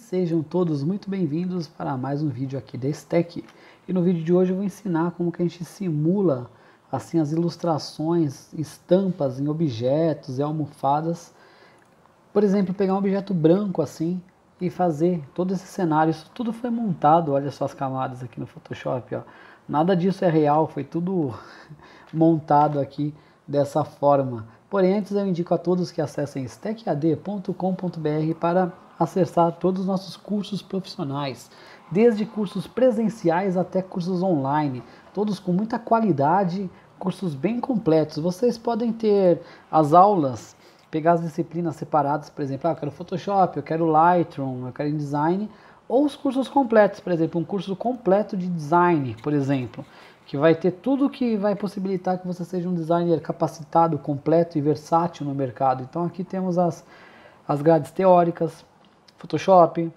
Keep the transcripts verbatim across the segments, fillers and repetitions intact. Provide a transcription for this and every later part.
sejam todos muito bem-vindos para mais um vídeo aqui da Stack. E no vídeo de hoje eu vou ensinar como que a gente simula assim as ilustrações, estampas em objetos e almofadas. Por exemplo, pegar um objeto branco assim e fazer todo esse cenário. Isso tudo foi montado, olha só as camadas aqui no Photoshop, ó. Nada disso é real, foi tudo montado aqui dessa forma. Porém, antes eu indico a todos que acessem stack a d ponto com ponto b r para acessar todos os nossos cursos profissionais, desde cursos presenciais até cursos online, todos com muita qualidade, cursos bem completos. Vocês podem ter as aulas, pegar as disciplinas separadas, por exemplo, ah, eu quero Photoshop, eu quero Lightroom, eu quero InDesign, ou os cursos completos, por exemplo, um curso completo de design, por exemplo, que vai ter tudo que vai possibilitar que você seja um designer capacitado, completo e versátil no mercado. Então aqui temos as, as grades teóricas, Photoshop,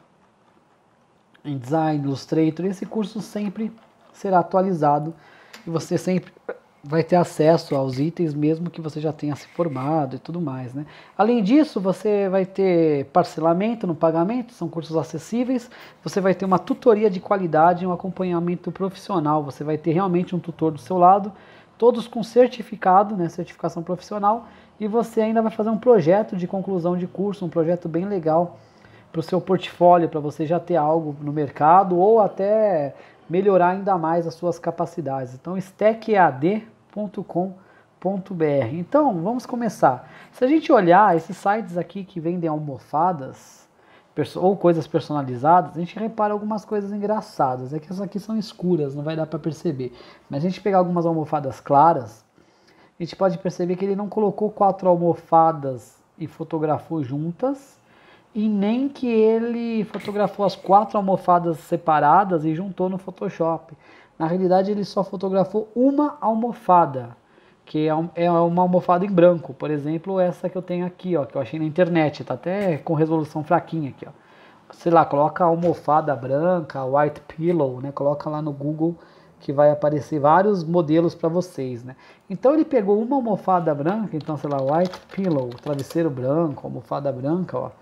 InDesign, Illustrator. Esse curso sempre será atualizado e você sempre vai ter acesso aos itens mesmo que você já tenha se formado e tudo mais, né? Além disso, você vai ter parcelamento no pagamento, são cursos acessíveis, você vai ter uma tutoria de qualidade, um acompanhamento profissional, você vai ter realmente um tutor do seu lado, todos com certificado, né, certificação profissional, e você ainda vai fazer um projeto de conclusão de curso, um projeto bem legal para o seu portfólio, para você já ter algo no mercado ou até melhorar ainda mais as suas capacidades. Então, stack a d ponto com ponto b r. Então, vamos começar. Se a gente olhar esses sites aqui que vendem almofadas ou coisas personalizadas, a gente repara algumas coisas engraçadas. É que essas aqui são escuras, não vai dar para perceber. Mas a gente pegar algumas almofadas claras, a gente pode perceber que ele não colocou quatro almofadas e fotografou juntas, e nem que ele fotografou as quatro almofadas separadas e juntou no Photoshop. Na realidade, ele só fotografou uma almofada, que é uma almofada em branco. Por exemplo, essa que eu tenho aqui, ó, que eu achei na internet, tá até com resolução fraquinha aqui, ó. Sei lá, coloca almofada branca, white pillow, né? Coloca lá no Google que vai aparecer vários modelos para vocês, né? Então ele pegou uma almofada branca, então sei lá, white pillow, travesseiro branco, almofada branca, ó.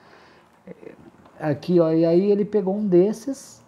Aqui, ó, e aí ele pegou um desses,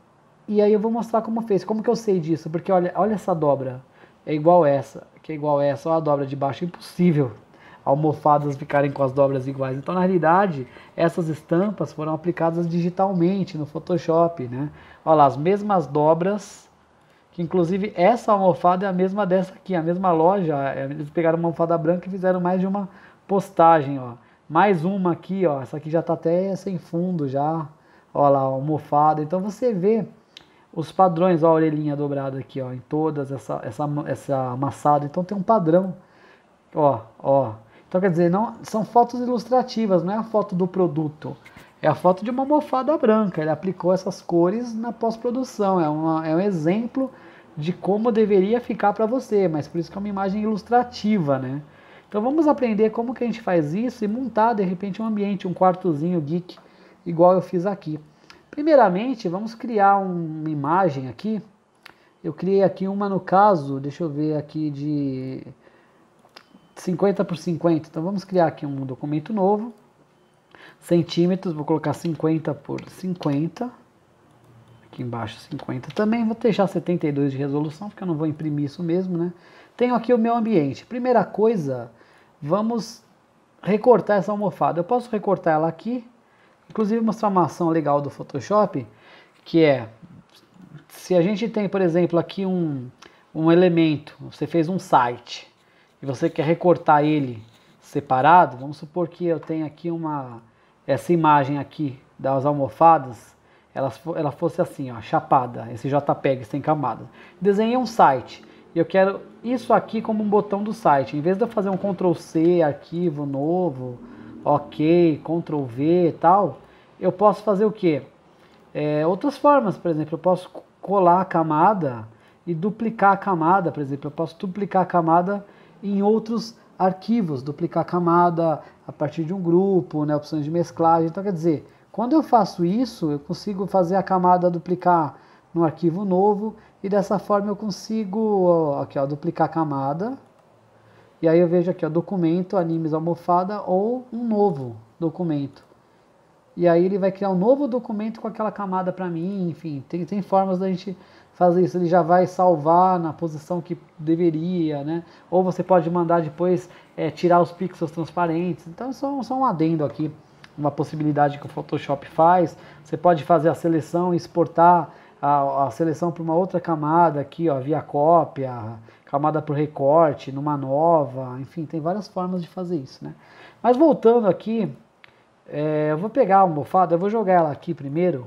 e aí eu vou mostrar como fez. Como que eu sei disso? Porque olha, olha essa dobra, é igual essa, que é igual essa, olha a dobra de baixo, é impossível almofadas ficarem com as dobras iguais. Então, na realidade, essas estampas foram aplicadas digitalmente no Photoshop, né? Olha lá, as mesmas dobras, que inclusive essa almofada é a mesma dessa aqui, a mesma loja, eles pegaram uma almofada branca e fizeram mais de uma postagem, ó. Mais uma aqui, ó, essa aqui já tá até sem fundo já, ó lá, almofada. Então você vê os padrões, ó, a orelhinha dobrada aqui, ó, em todas, essa, essa, essa amassada. Então tem um padrão, ó, ó. Então quer dizer, não, são fotos ilustrativas, não é a foto do produto. É a foto de uma almofada branca, ele aplicou essas cores na pós-produção. É, uma, é um exemplo de como deveria ficar para você, mas por isso que é uma imagem ilustrativa, né? Então vamos aprender como que a gente faz isso e montar de repente um ambiente, um quartozinho geek, igual eu fiz aqui. Primeiramente, vamos criar uma imagem aqui. Eu criei aqui uma no caso, deixa eu ver aqui, de cinquenta por cinquenta. Então vamos criar aqui um documento novo. Centímetros, vou colocar cinquenta por cinquenta. Aqui embaixo cinquenta também. Vou deixar setenta e dois de resolução, porque eu não vou imprimir isso mesmo, né? Tenho aqui o meu ambiente. Primeira coisa, vamos recortar essa almofada. Eu posso recortar ela aqui, inclusive mostrar uma ação legal do Photoshop, que é, se a gente tem, por exemplo, aqui um, um elemento, você fez um site, e você quer recortar ele separado, vamos supor que eu tenho aqui uma, essa imagem aqui das almofadas, ela, ela fosse assim, ó, chapada, esse JPEG sem camadas. Desenhei um site, e eu quero isso aqui como um botão do site. Em vez de eu fazer um control C, arquivo novo, ok, control V e tal, eu posso fazer o quê? É, outras formas, por exemplo, eu posso colar a camada e duplicar a camada, por exemplo, eu posso duplicar a camada em outros arquivos, duplicar a camada a partir de um grupo, né, opções de mesclagem. Então, quer dizer, quando eu faço isso, eu consigo fazer a camada duplicar no arquivo novo, e dessa forma eu consigo, ó, aqui, ó, duplicar a camada, e aí eu vejo aqui, ó, documento, animes almofada, ou um novo documento. e aí ele vai criar um novo documento com aquela camada para mim, enfim, tem, tem formas da gente fazer isso, ele já vai salvar na posição que deveria, né? Ou você pode mandar depois é, tirar os pixels transparentes, então só, só um adendo aqui, uma possibilidade que o Photoshop faz, você pode fazer a seleção e exportar a, a seleção para uma outra camada aqui, ó, via cópia, camada por recorte, numa nova, enfim, tem várias formas de fazer isso, né? Mas voltando aqui, é, eu vou pegar a almofada, eu vou jogar ela aqui primeiro,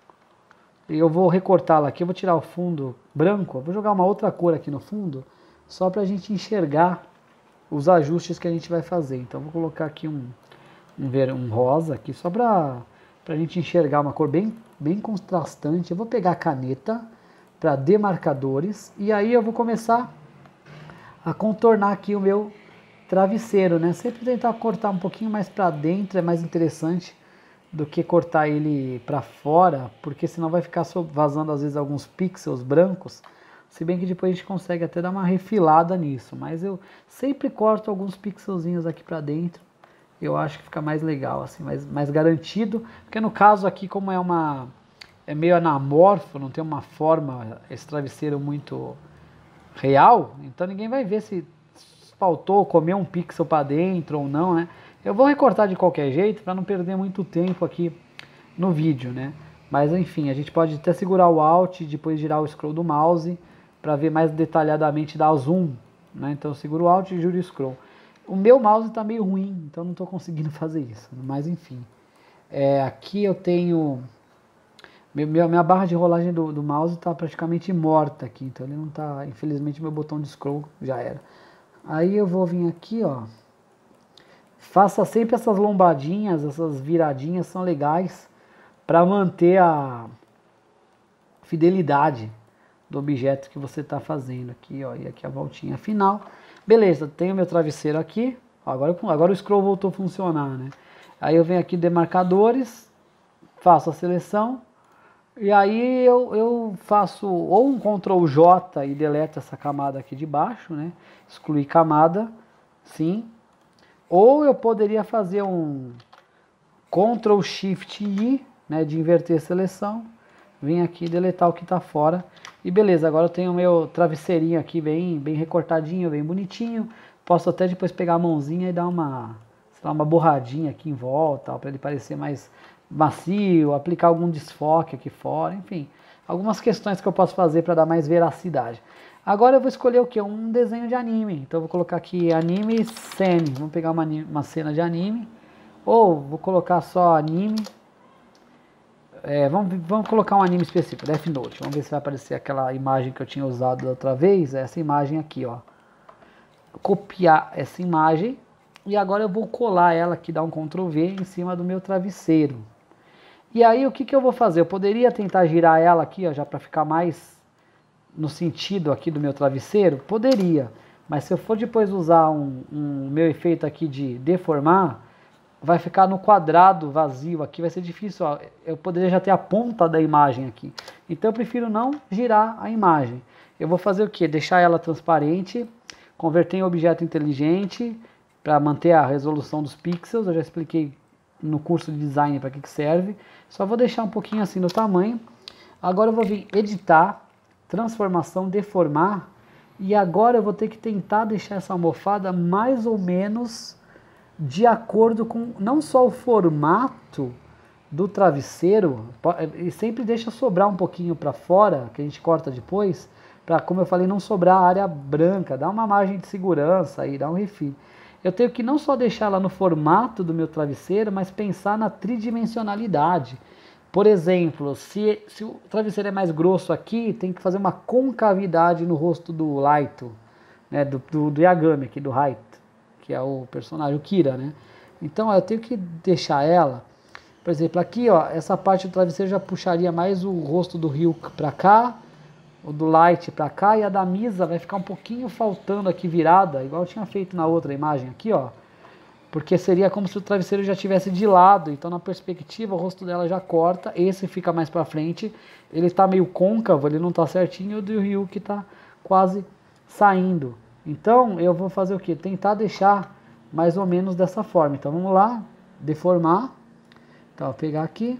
e eu vou recortá-la aqui, eu vou tirar o fundo branco, eu vou jogar uma outra cor aqui no fundo, só para a gente enxergar os ajustes que a gente vai fazer. Então vou colocar aqui um, um, ver, um rosa aqui, só para a gente enxergar uma cor bem, bem contrastante. Eu vou pegar a caneta para demarcadores, e aí eu vou começar a contornar aqui o meu travesseiro, né? Sempre tentar cortar um pouquinho mais para dentro, é mais interessante do que cortar ele para fora, porque senão vai ficar vazando às vezes alguns pixels brancos, se bem que depois a gente consegue até dar uma refilada nisso, mas eu sempre corto alguns pixelzinhos aqui para dentro, eu acho que fica mais legal, assim, mais, mais garantido, porque no caso aqui, como é uma é meio anamorfo, não tem uma forma, esse travesseiro muito real, então ninguém vai ver se faltou comer um pixel para dentro ou não, né? Eu vou recortar de qualquer jeito para não perder muito tempo aqui no vídeo, né? Mas enfim, a gente pode até segurar o Alt e depois girar o scroll do mouse para ver mais detalhadamente, dar zoom, né? Então eu seguro o Alt e giro o scroll. O meu mouse está meio ruim, então não estou conseguindo fazer isso, mas enfim. É, aqui eu tenho... Meu, minha barra de rolagem do, do mouse está praticamente morta aqui, então ele não está... Infelizmente meu botão de scroll já era. Aí eu vou vir aqui, ó. Faça sempre essas lombadinhas, essas viradinhas são legais para manter a fidelidade do objeto que você está fazendo aqui, ó, e aqui a voltinha final. Beleza, tenho meu travesseiro aqui, agora, agora o scroll voltou a funcionar, né? Aí eu venho aqui demarcadores, faço a seleção, e aí eu, eu faço ou um control J e deleto essa camada aqui de baixo, né? Excluir camada, sim. Ou eu poderia fazer um control shift I, né, de inverter a seleção, vim aqui deletar o que está fora, e beleza, agora eu tenho o meu travesseirinho aqui bem, bem recortadinho, bem bonitinho, posso até depois pegar a mãozinha e dar uma, sei lá, uma borradinha aqui em volta, para ele parecer mais macio, aplicar algum desfoque aqui fora, enfim, algumas questões que eu posso fazer para dar mais veracidade. Agora eu vou escolher o que? Um desenho de anime. Então eu vou colocar aqui anime scene. Vamos pegar uma, uma cena de anime. Ou vou colocar só anime. É, vamos, vamos colocar um anime específico, Death Note. Vamos ver se vai aparecer aquela imagem que eu tinha usado da outra vez. Essa imagem aqui, ó. Copiar essa imagem. E agora eu vou colar ela aqui, dar um control V em cima do meu travesseiro. E aí o que, que eu vou fazer? Eu poderia tentar girar ela aqui, ó, já para ficar mais... no sentido aqui do meu travesseiro, poderia, mas se eu for depois usar um, um meu efeito aqui de deformar, vai ficar no quadrado vazio aqui, vai ser difícil, ó, eu poderia já ter a ponta da imagem aqui, então eu prefiro não girar a imagem. Eu vou fazer o que? Deixar ela transparente, converter em objeto inteligente, para manter a resolução dos pixels, eu já expliquei no curso de design para que, que serve, só vou deixar um pouquinho assim no tamanho. Agora eu vou vir editar, transformação, deformar, e agora eu vou ter que tentar deixar essa almofada mais ou menos de acordo com não só o formato do travesseiro, e sempre deixa sobrar um pouquinho para fora, que a gente corta depois, para, como eu falei, não sobrar a área branca, dá uma margem de segurança aí, dá um refil. Eu tenho que não só deixar ela no formato do meu travesseiro, mas pensar na tridimensionalidade. Por exemplo, se, se o travesseiro é mais grosso aqui, tem que fazer uma concavidade no rosto do Laito, né, do, do, do Yagami aqui, do Raito, que é o personagem, o Kira, né? Então eu tenho que deixar ela, por exemplo, aqui, ó, essa parte do travesseiro já puxaria mais o rosto do Ryuk para cá, o do Light para cá, e a da Misa vai ficar um pouquinho faltando aqui virada, igual eu tinha feito na outra imagem aqui, ó. Porque seria como se o travesseiro já estivesse de lado, então na perspectiva o rosto dela já corta, esse fica mais para frente, ele está meio côncavo, ele não está certinho, e o do Ryuk está quase saindo. Então eu vou fazer o que? Tentar deixar mais ou menos dessa forma. Então vamos lá, deformar, Então, vou pegar aqui,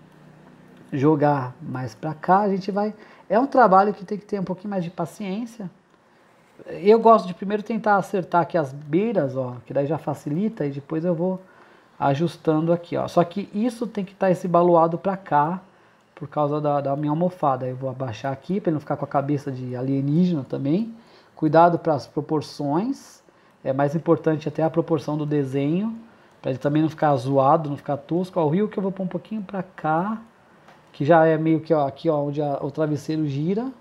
jogar mais pra cá, a gente vai... É um trabalho que tem que ter um pouquinho mais de paciência. Eu gosto de primeiro tentar acertar aqui as beiras, ó, que daí já facilita, e depois eu vou ajustando aqui, ó. Só que isso tem que estar esse baloado pra cá, por causa da, da minha almofada. Eu vou abaixar aqui, para não ficar com a cabeça de alienígena também. Cuidado para as proporções, é mais importante até a proporção do desenho, para ele também não ficar zoado, não ficar tosco. Ó, o rio que eu vou pôr um pouquinho para cá, que já é meio que ó, aqui ó, onde a, o travesseiro gira.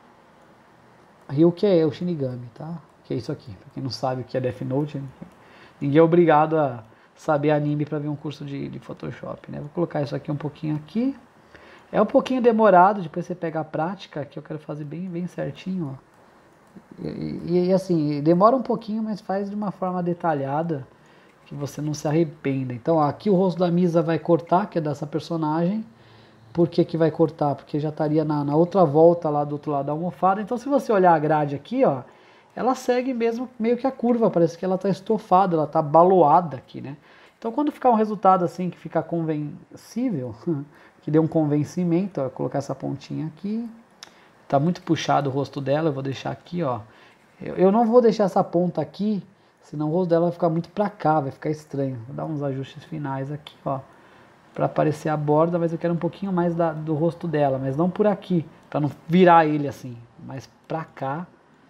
Rio que é o Shinigami, tá? Que é isso aqui, pra quem não sabe o que é Death Note, ninguém é obrigado a saber anime para ver um curso de, de Photoshop, né? Vou colocar isso aqui um pouquinho aqui. É um pouquinho demorado, depois você pega a prática, que eu quero fazer bem, bem certinho, ó. E, e, e assim, demora um pouquinho, mas faz de uma forma detalhada, que você não se arrependa. Então, ó, aqui o rosto da Misa vai cortar, que é dessa personagem. Por que que vai cortar? Porque já estaria na, na outra volta lá do outro lado da almofada. Então, se você olhar a grade aqui, ó, ela segue mesmo meio que a curva, parece que ela está estofada, ela está baloada aqui, né? Então, quando ficar um resultado assim, que fica convencível, que dê um convencimento, ó, vou colocar essa pontinha aqui. Tá muito puxado o rosto dela, eu vou deixar aqui, ó. Eu, eu não vou deixar essa ponta aqui, senão o rosto dela vai ficar muito pra cá, vai ficar estranho. Vou dar uns ajustes finais aqui, ó, pra aparecer a borda, mas eu quero um pouquinho mais da, do rosto dela, mas não por aqui, pra não virar ele assim, mas pra cá.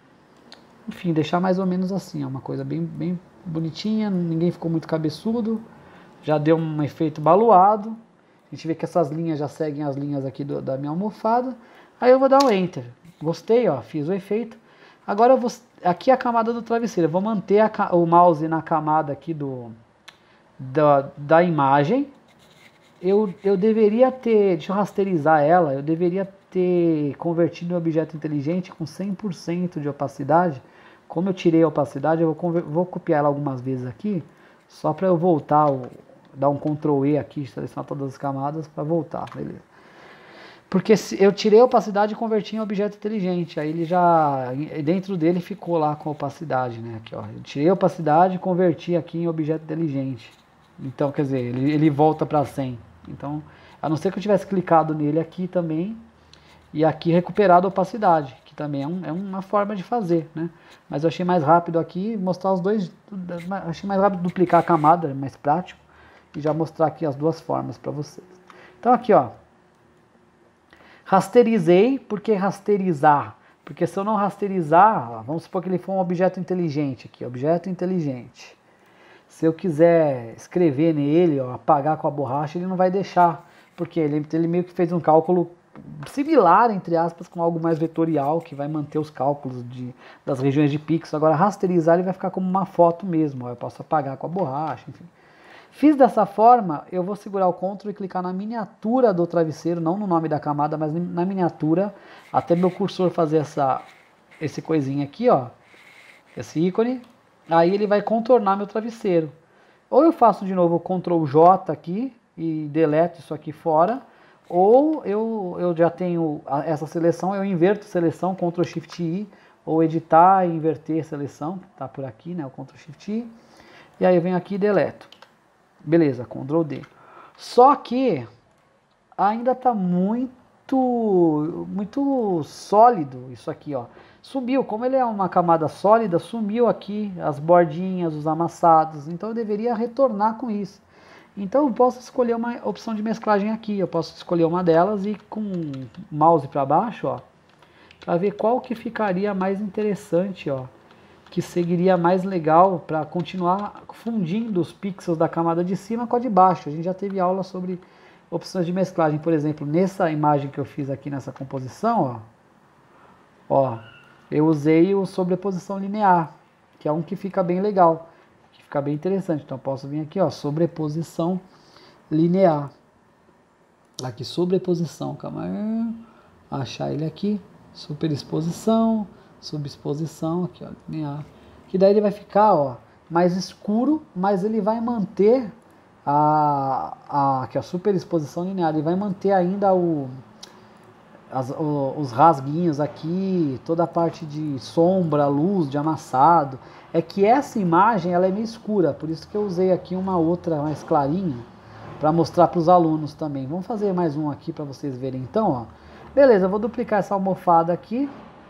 Enfim, deixar mais ou menos assim, ó, uma coisa bem, bem bonitinha, ninguém ficou muito cabeçudo, já deu um efeito baloado. A gente vê que essas linhas já seguem as linhas aqui do, da minha almofada. Aí eu vou dar um Enter. Gostei, ó, fiz o efeito. Agora eu vou, aqui é a camada do travesseiro. Eu vou manter a, o mouse na camada aqui do, da, da imagem. Eu, eu deveria ter, deixa eu rasterizar ela, eu deveria ter convertido em objeto inteligente com cem por cento de opacidade. Como eu tirei a opacidade, eu vou, vou copiar ela algumas vezes aqui, só para eu voltar, dar um control E aqui, selecionar todas as camadas para voltar, beleza. Porque eu tirei a opacidade e converti em objeto inteligente, aí ele já, dentro dele ficou lá com a opacidade, né, aqui ó, eu tirei a opacidade e converti aqui em objeto inteligente, então quer dizer, ele, ele volta para cem, então, a não ser que eu tivesse clicado nele aqui também, e aqui recuperado a opacidade, que também é, um, é uma forma de fazer, né, mas eu achei mais rápido aqui, mostrar os dois, achei mais rápido duplicar a camada, mais prático, e já mostrar aqui as duas formas para vocês. Então aqui ó, rasterizei, por que rasterizar? Porque se eu não rasterizar, vamos supor que ele for um objeto inteligente aqui, objeto inteligente. Se eu quiser escrever nele, ó, apagar com a borracha, ele não vai deixar, porque ele, ele meio que fez um cálculo similar, entre aspas, com algo mais vetorial, que vai manter os cálculos de, das regiões de pixels. Agora rasterizar ele vai ficar como uma foto mesmo, ó, eu posso apagar com a borracha, enfim. Fiz dessa forma, eu vou segurar o Ctrl e clicar na miniatura do travesseiro, não no nome da camada, mas na miniatura, até meu cursor fazer essa, esse coisinha aqui, ó, esse ícone, aí ele vai contornar meu travesseiro. Ou eu faço de novo o Ctrl J aqui e deleto isso aqui fora, ou eu, eu já tenho essa seleção, eu inverto seleção, Ctrl Shift I, ou editar e inverter seleção, tá por aqui, né, o Ctrl Shift I, e aí eu venho aqui e deleto. Beleza, Ctrl D. Só que ainda está muito, muito sólido isso aqui, ó. Subiu, como ele é uma camada sólida, sumiu aqui as bordinhas, os amassados. Então eu deveria retornar com isso. Então eu posso escolher uma opção de mesclagem aqui. Eu posso escolher uma delas e com o mouse para baixo, ó, para ver qual que ficaria mais interessante, ó, que seguiria mais legal para continuar fundindo os pixels da camada de cima com a de baixo. A gente já teve aula sobre opções de mesclagem, por exemplo, nessa imagem que eu fiz aqui nessa composição, ó, ó, eu usei o sobreposição linear, que é um que fica bem legal, que fica bem interessante. Então eu posso vir aqui, ó, sobreposição linear. Aqui, sobreposição, calma aí, achar ele aqui, superexposição, subexposição, aqui ó, linear, que daí ele vai ficar, ó, mais escuro, mas ele vai manter a, a, aqui a superexposição linear, ele vai manter ainda o, as, o, os rasguinhos aqui, toda a parte de sombra, luz, de amassado. É que essa imagem ela é meio escura, por isso que eu usei aqui uma outra mais clarinha, para mostrar para os alunos também. Vamos fazer mais um aqui para vocês verem então, ó. Beleza, eu vou duplicar essa almofada aqui.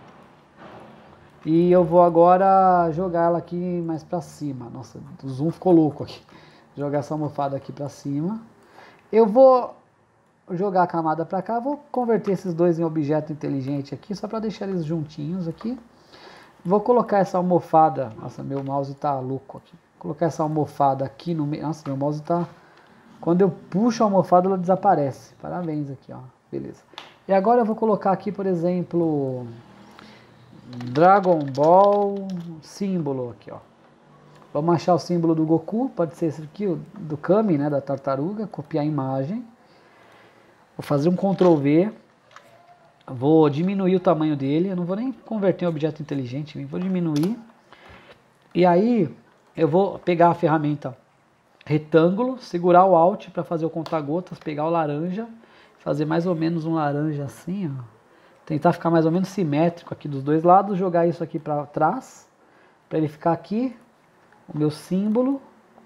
E eu vou agora jogar ela aqui mais para cima. Nossa, o zoom ficou louco aqui. Jogar essa almofada aqui para cima. Eu vou jogar a camada para cá, vou converter esses dois em objeto inteligente aqui, só para deixar eles juntinhos aqui. Vou colocar essa almofada, nossa, meu mouse tá louco aqui. Vou colocar essa almofada aqui no meio, nossa, meu mouse tá... Quando eu puxo a almofada, ela desaparece. Parabéns aqui, ó, beleza. E agora eu vou colocar aqui, por exemplo, Dragon Ball símbolo aqui, ó. Vamos achar o símbolo do Goku, pode ser esse aqui, do Kami, né, da tartaruga, copiar a imagem. Vou fazer um control V, vou diminuir o tamanho dele, eu não vou nem converter em objeto inteligente, vou diminuir. E aí eu vou pegar a ferramenta retângulo, segurar o Alt para fazer o conta-gotas, pegar o laranja, fazer mais ou menos um laranja assim, ó. Tentar ficar mais ou menos simétrico aqui dos dois lados, jogar isso aqui para trás, para ele ficar aqui, o meu símbolo.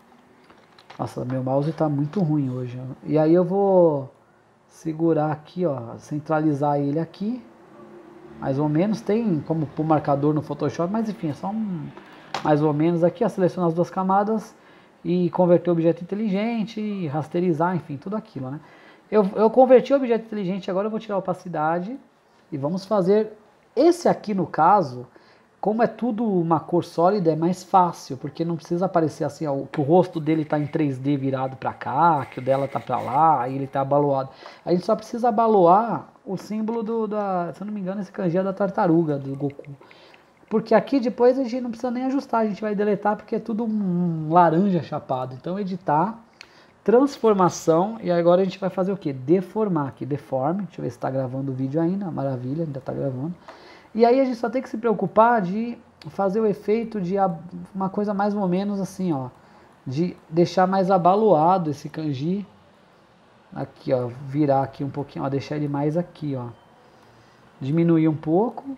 Nossa, meu mouse está muito ruim hoje. Ó. E aí eu vou segurar aqui, ó, centralizar ele aqui, mais ou menos, tem como pôr marcador no Photoshop, mas enfim, é só um, mais ou menos aqui, ó, selecionar as duas camadas e converter o objeto inteligente, rasterizar, enfim, tudo aquilo, né? Eu, eu converti o objeto inteligente, agora eu vou tirar a opacidade e vamos fazer, esse aqui no caso, como é tudo uma cor sólida, é mais fácil, porque não precisa aparecer assim, ó, que o rosto dele está em três D virado para cá, que o dela está para lá, aí ele está abaloado. A gente só precisa abaloar o símbolo do, da, se eu não me engano, esse kanji é da tartaruga, do Goku. Porque aqui depois a gente não precisa nem ajustar, a gente vai deletar porque é tudo um laranja chapado. Então editar, transformação, e agora a gente vai fazer o que? Deformar aqui, deforme, deixa eu ver se está gravando o vídeo ainda, maravilha, ainda está gravando. E aí a gente só tem que se preocupar de fazer o efeito de uma coisa mais ou menos assim, ó, de deixar mais abaloado esse kanji, aqui, ó, virar aqui um pouquinho, ó, deixar ele mais aqui, ó, diminuir um pouco,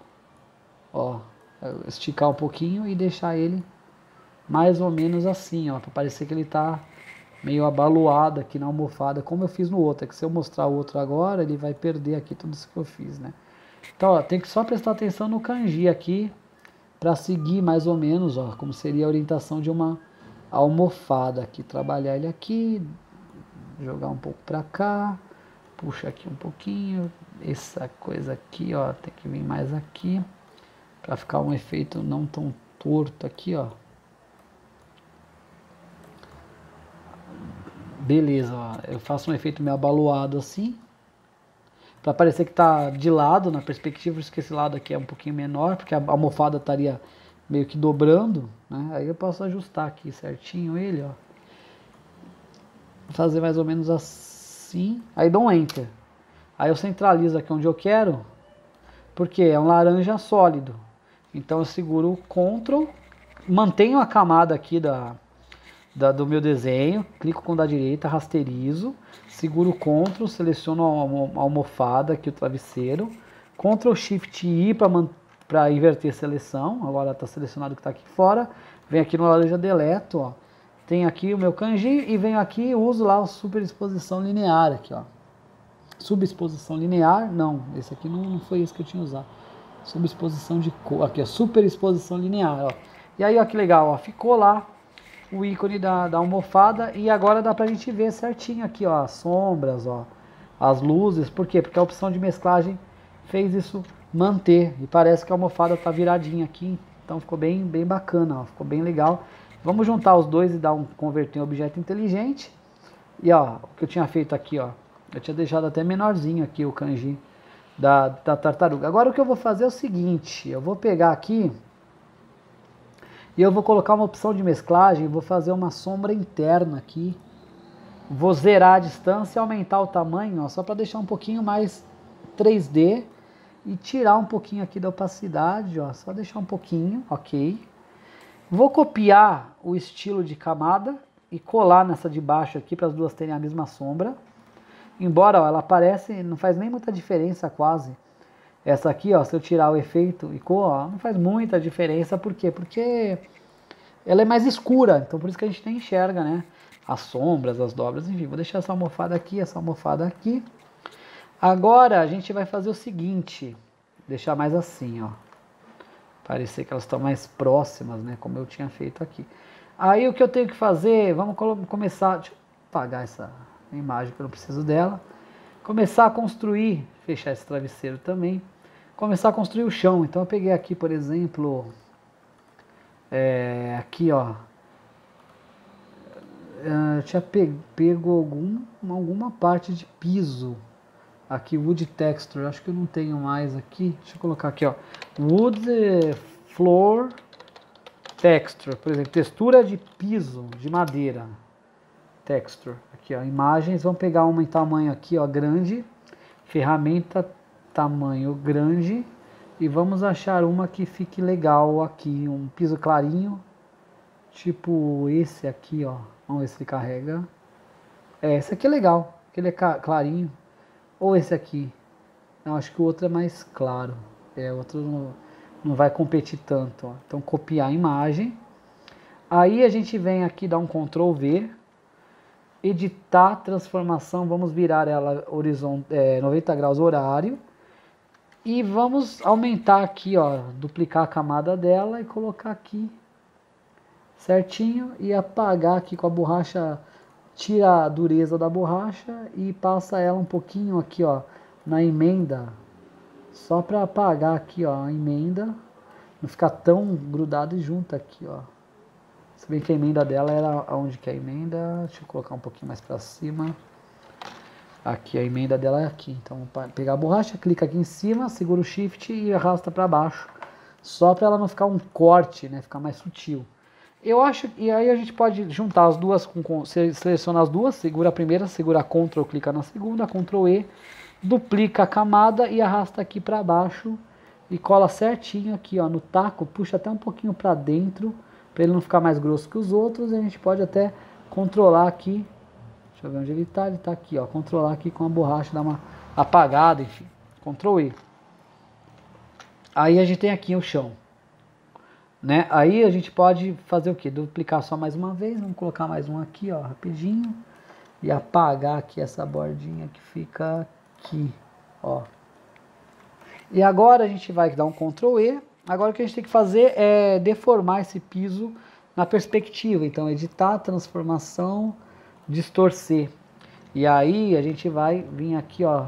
ó, esticar um pouquinho e deixar ele mais ou menos assim, ó, para parecer que ele tá meio abaloado aqui na almofada, como eu fiz no outro, é que se eu mostrar o outro agora, ele vai perder aqui tudo isso que eu fiz, né. Então, ó, tem que só prestar atenção no kanji aqui, para seguir mais ou menos, ó, como seria a orientação de uma almofada aqui, trabalhar ele aqui, jogar um pouco para cá, puxa aqui um pouquinho, essa coisa aqui, ó, tem que vir mais aqui, para ficar um efeito não tão torto aqui, ó. Beleza, ó, eu faço um efeito meio abaloado assim, para parecer que está de lado, na perspectiva, por isso que esse lado aqui é um pouquinho menor, porque a almofada estaria meio que dobrando, né? Aí eu posso ajustar aqui certinho ele, ó. Fazer mais ou menos assim, aí dou um Enter. Aí eu centralizo aqui onde eu quero, porque é um laranja sólido. Então eu seguro o Ctrl, mantenho a camada aqui da... Da, do meu desenho, clico com o da direita, rasterizo, seguro o Ctrl, seleciono a almofada aqui, o travesseiro, Ctrl Shift I para inverter a seleção, agora está selecionado o que está aqui fora, venho aqui no laranja, deleto, ó, tem aqui o meu kanji e venho aqui e uso lá a superexposição linear aqui, ó, subexposição linear, não, esse aqui não, não foi esse que eu tinha usado, subexposição de cor, aqui, ó, superexposição linear, ó, e aí, ó, que legal, ó, ficou lá o ícone da, da almofada e agora dá pra gente ver certinho aqui, ó, as sombras, ó, as luzes, por quê? Porque a opção de mesclagem fez isso manter e parece que a almofada tá viradinha aqui, então ficou bem, bem bacana, ó, ficou bem legal. Vamos juntar os dois e dar um converter em objeto inteligente e ó, o que eu tinha feito aqui, ó, eu tinha deixado até menorzinho aqui o kanji da, da tartaruga. Agora o que eu vou fazer é o seguinte, eu vou pegar aqui e eu vou colocar uma opção de mesclagem, vou fazer uma sombra interna aqui. Vou zerar a distância e aumentar o tamanho, ó, só para deixar um pouquinho mais três D. E tirar um pouquinho aqui da opacidade, ó, só deixar um pouquinho, ok. Vou copiar o estilo de camada e colar nessa de baixo aqui, para as duas terem a mesma sombra. Embora, ó, ela aparece, não faz nem muita diferença quase. Essa aqui, ó, se eu tirar o efeito e cor, ó, não faz muita diferença. Por quê? Porque ela é mais escura, então por isso que a gente nem enxerga, né? as sombras, as dobras, enfim. Vou deixar essa almofada aqui, essa almofada aqui. Agora a gente vai fazer o seguinte, deixar mais assim, ó. Parecer que elas estão mais próximas, né, como eu tinha feito aqui. Aí o que eu tenho que fazer, vamos começar, deixa eu apagar essa imagem que eu não preciso dela. Começar a construir, fechar esse travesseiro também. Começar a construir o chão. Então eu peguei aqui, por exemplo, é, aqui ó, eu tinha pego algum, alguma parte de piso. Aqui, Wood Texture, acho que eu não tenho mais aqui. Deixa eu colocar aqui, ó. Wood Floor Texture, por exemplo, textura de piso, de madeira. Texture, aqui, ó. Imagens, vamos pegar uma em tamanho aqui, ó, grande. Ferramenta, tamanho grande. E vamos achar uma que fique legal aqui. Um piso clarinho. Tipo esse aqui, ó. Vamos ver se ele carrega. É, esse aqui é legal. Ele é clarinho. Ou esse aqui. Não, acho que o outro é mais claro. É, o outro não, não vai competir tanto. Ó. Então, copiar a imagem. Aí a gente vem aqui, dar um control V. Editar, transformação. Vamos virar ela horizontal, é, noventa graus horário. E vamos aumentar aqui, ó. Duplicar a camada dela e colocar aqui. Certinho. E apagar aqui com a borracha. Tira a dureza da borracha e passa ela um pouquinho aqui, ó, na emenda, só para apagar aqui, ó, a emenda, não ficar tão grudado e junto aqui, ó. Se bem que a emenda dela era onde que é a emenda, deixa eu colocar um pouquinho mais para cima. Aqui a emenda dela é aqui, então para pegar a borracha, clica aqui em cima, segura o shift e arrasta para baixo, só para ela não ficar um corte, né, ficar mais sutil. Eu acho, e aí a gente pode juntar as duas, com, seleciona as duas, segura a primeira, segura a Ctrl, clica na segunda, Ctrl E, duplica a camada e arrasta aqui para baixo e cola certinho aqui, ó, no taco, puxa até um pouquinho para dentro, para ele não ficar mais grosso que os outros, e a gente pode até controlar aqui, deixa eu ver onde ele está, ele está aqui, ó, controlar aqui com a borracha, dar uma apagada, enfim, Ctrl E. Aí a gente tem aqui o chão. Né? Aí a gente pode fazer o que? Duplicar só mais uma vez, vamos colocar mais um aqui, ó, rapidinho, e apagar aqui essa bordinha que fica aqui, ó. E agora a gente vai dar um Ctrl E. Agora o que a gente tem que fazer é deformar esse piso na perspectiva. Então editar, transformação, distorcer. E aí a gente vai vir aqui, ó,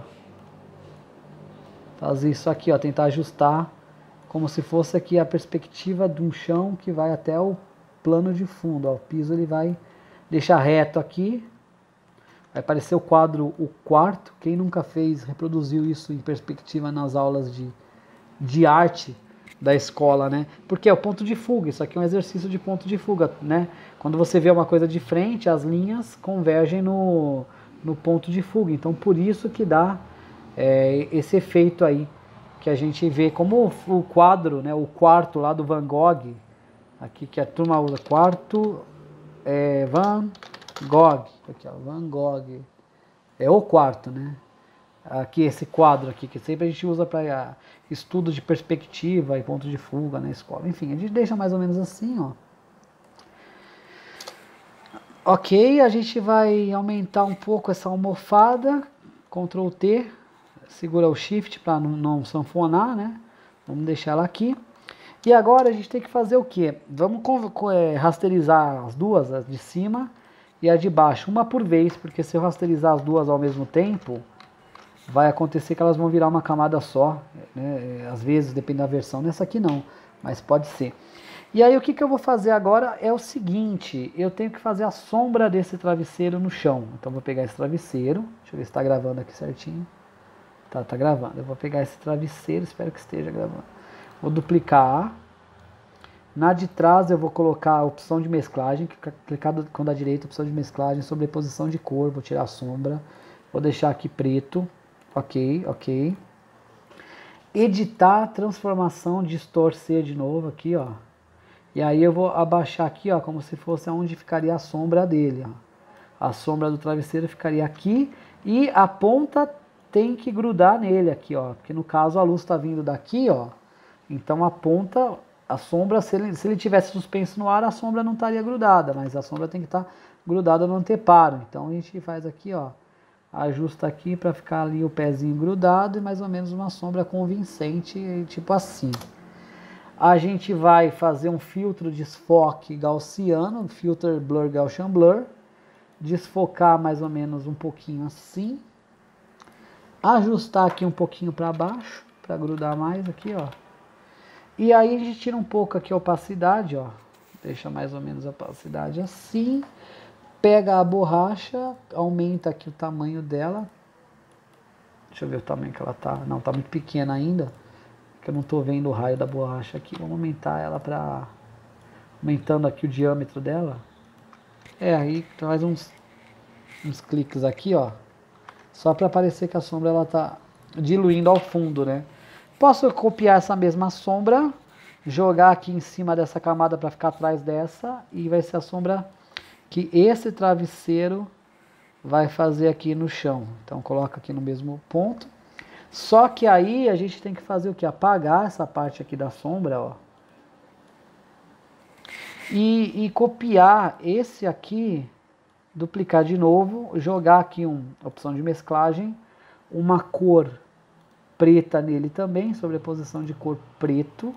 fazer isso aqui, ó, tentar ajustar como se fosse aqui a perspectiva de um chão que vai até o plano de fundo. Ó. O piso ele vai deixar reto aqui. Vai aparecer o quadro, o quarto. Quem nunca fez, reproduziu isso em perspectiva nas aulas de, de arte da escola, né? Porque é o ponto de fuga. Isso aqui é um exercício de ponto de fuga, né? Quando você vê uma coisa de frente, as linhas convergem no, no ponto de fuga. Então, por isso que dá é, esse efeito aí. Que a gente vê como o quadro, né, o quarto lá do Van Gogh, aqui que a turma usa, quarto é, Van Gogh, aqui ó, Van Gogh, é o quarto, né, aqui esse quadro aqui, que sempre a gente usa para estudo de perspectiva e ponto de fuga na escola, enfim, a gente deixa mais ou menos assim, ó. Ok, a gente vai aumentar um pouco essa almofada, Ctrl T, segura o Shift para não, não sanfonar, né? Vamos deixar ela aqui. E agora a gente tem que fazer o quê? Vamos é, rasterizar as duas, as de cima e a de baixo, uma por vez, porque se eu rasterizar as duas ao mesmo tempo, vai acontecer que elas vão virar uma camada só, né? Às vezes, depende da versão, nessa aqui não, mas pode ser. E aí o que, que eu vou fazer agora é o seguinte, eu tenho que fazer a sombra desse travesseiro no chão. Então vou pegar esse travesseiro, deixa eu ver se está gravando aqui certinho. Tá, tá gravando. Eu vou pegar esse travesseiro, espero que esteja gravando. Vou duplicar. Na de trás eu vou colocar a opção de mesclagem, clicar com da direita, opção de mesclagem, sobreposição de cor, vou tirar a sombra. Vou deixar aqui preto. Ok, ok. Editar, transformação, distorcer de novo aqui, ó. E aí eu vou abaixar aqui, ó, como se fosse onde ficaria a sombra dele, ó. A sombra do travesseiro ficaria aqui e a ponta tem que grudar nele aqui, ó, porque no caso a luz está vindo daqui, ó, então a ponta a sombra, se ele, se ele tivesse suspenso no ar, a sombra não estaria grudada, mas a sombra tem que estar grudada no anteparo. Então a gente faz aqui, ó, ajusta aqui para ficar ali o pezinho grudado e mais ou menos uma sombra convincente, tipo assim. A gente vai fazer um filtro de desfoque gaussiano, filter blur Gaussian blur, desfocar mais ou menos um pouquinho assim, ajustar aqui um pouquinho para baixo, para grudar mais aqui, ó. E aí a gente tira um pouco aqui a opacidade, ó, deixa mais ou menos a opacidade assim, pega a borracha, aumenta aqui o tamanho dela, deixa eu ver o tamanho que ela tá, não, tá muito pequena ainda, que eu não tô vendo o raio da borracha aqui, vamos aumentar ela para, aumentando aqui o diâmetro dela, é, aí faz uns, uns cliques aqui, ó, só para parecer que a sombra ela tá diluindo ao fundo, né. Posso copiar essa mesma sombra, jogar aqui em cima dessa camada para ficar atrás dessa, e vai ser a sombra que esse travesseiro vai fazer aqui no chão. Então coloca aqui no mesmo ponto. Só que aí a gente tem que fazer o que? Apagar essa parte aqui da sombra, ó. E, e copiar esse aqui, duplicar de novo, jogar aqui uma opção de mesclagem, uma cor preta nele também, sobreposição de cor preto.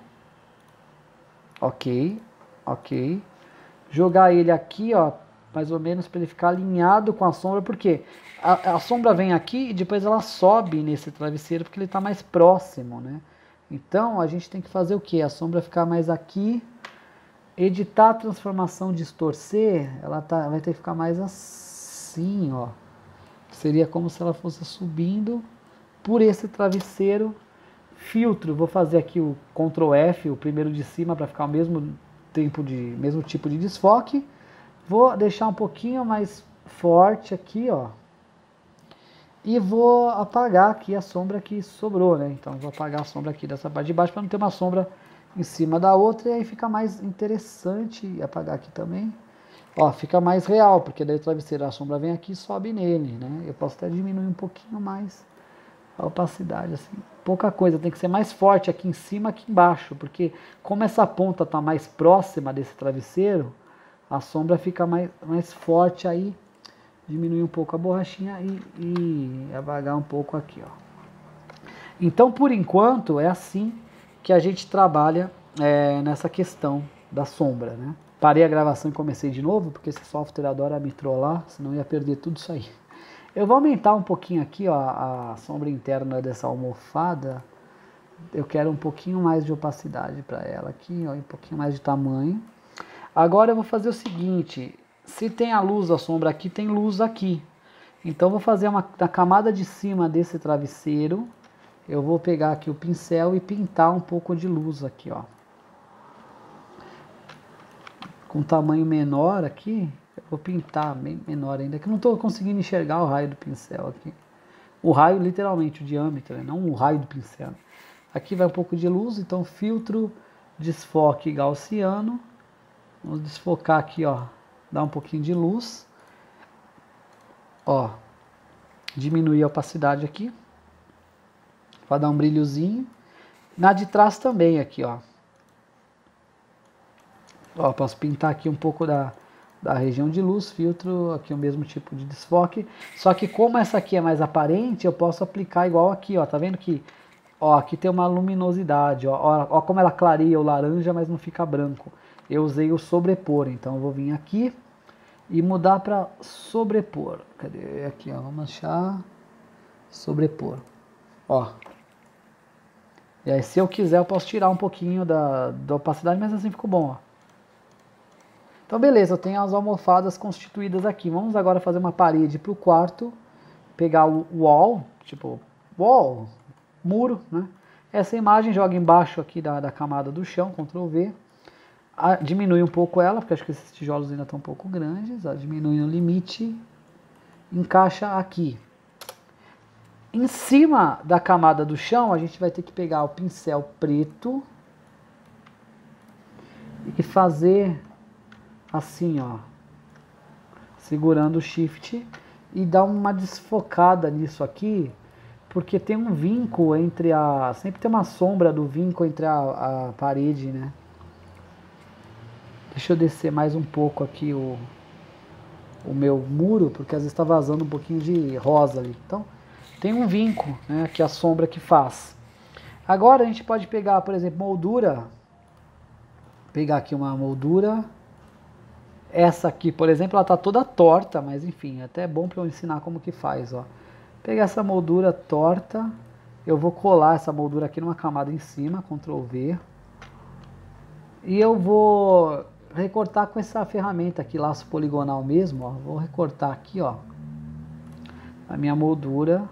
Ok, ok. Jogar ele aqui, ó, mais ou menos para ele ficar alinhado com a sombra, porque a, a sombra vem aqui e depois ela sobe nesse travesseiro, porque ele está mais próximo, né? Então a gente tem que fazer o que? A sombra ficar mais aqui, editar a transformação, distorcer, ela tá, vai ter que ficar mais assim, ó. Seria como se ela fosse subindo por esse travesseiro. Filtro, vou fazer aqui o control F, o primeiro de cima, para ficar o mesmo tempo de, mesmo tipo de desfoque. Vou deixar um pouquinho mais forte aqui, ó. E vou apagar aqui a sombra que sobrou, né? Então vou apagar a sombra aqui dessa parte de baixo para não ter uma sombra em cima da outra, e aí fica mais interessante. Apagar aqui também. Ó, fica mais real, porque daí o travesseiro, a sombra vem aqui e sobe nele, né? Eu posso até diminuir um pouquinho mais a opacidade, assim, pouca coisa, tem que ser mais forte aqui em cima, aqui embaixo, porque como essa ponta está mais próxima desse travesseiro, a sombra fica mais, mais forte aí, diminuir um pouco a borrachinha e, e apagar um pouco aqui, ó. Então, por enquanto, é assim que a gente trabalha é, nessa questão da sombra, né? Parei a gravação e comecei de novo, porque esse software adora me trollar, senão ia perder tudo isso aí. Eu vou aumentar um pouquinho aqui, ó, a sombra interna dessa almofada. Eu quero um pouquinho mais de opacidade para ela aqui, ó, um pouquinho mais de tamanho. Agora eu vou fazer o seguinte, se tem a luz, a sombra aqui, tem luz aqui. Então eu vou fazer uma, na camada de cima desse travesseiro, eu vou pegar aqui o pincel e pintar um pouco de luz aqui, ó. Com tamanho menor aqui, eu vou pintar bem menor ainda, que eu não estou conseguindo enxergar o raio do pincel aqui. O raio, literalmente, o diâmetro, né? Não o raio do pincel. Aqui vai um pouco de luz, então filtro, desfoque gaussiano. Vamos desfocar aqui, ó, dar um pouquinho de luz. Ó, diminuir a opacidade aqui, para dar um brilhozinho. Na de trás também aqui, ó. Ó, posso pintar aqui um pouco da, da região de luz, filtro, aqui o mesmo tipo de desfoque. Só que como essa aqui é mais aparente, eu posso aplicar igual aqui, ó. Tá vendo que, ó, aqui tem uma luminosidade, ó. Ó, ó como ela clareia o laranja, mas não fica branco. Eu usei o sobrepor, então eu vou vir aqui e mudar para sobrepor. Cadê? Aqui, ó, vamos achar sobrepor. Ó. E aí, se eu quiser, eu posso tirar um pouquinho da, da opacidade, mas assim ficou bom, ó. Então, beleza, eu tenho as almofadas constituídas aqui. Vamos agora fazer uma parede para o quarto. Pegar o wall, tipo, wall, muro, né? Essa imagem joga embaixo aqui da, da camada do chão, control V. A, diminui um pouco ela, porque acho que esses tijolos ainda estão um pouco grandes. Ó, diminui no limite. Encaixa aqui. Em cima da camada do chão, a gente vai ter que pegar o pincel preto e fazer assim, ó, segurando o shift e dar uma desfocada nisso aqui, porque tem um vinco entre a, sempre tem uma sombra do vinco entre a, a parede, né? Deixa eu descer mais um pouco aqui o, o meu muro, porque às vezes está vazando um pouquinho de rosa ali. Então, tem um vinco, né, que é a sombra que faz. Agora a gente pode pegar, por exemplo, moldura. Pegar aqui uma moldura. Essa aqui, por exemplo, ela está toda torta, mas enfim, é até bom para eu ensinar como que faz, ó. Pegar essa moldura torta, eu vou colar essa moldura aqui numa camada em cima, control V. E eu vou recortar com essa ferramenta aqui, laço poligonal mesmo, ó. Vou recortar aqui, ó, a minha moldura.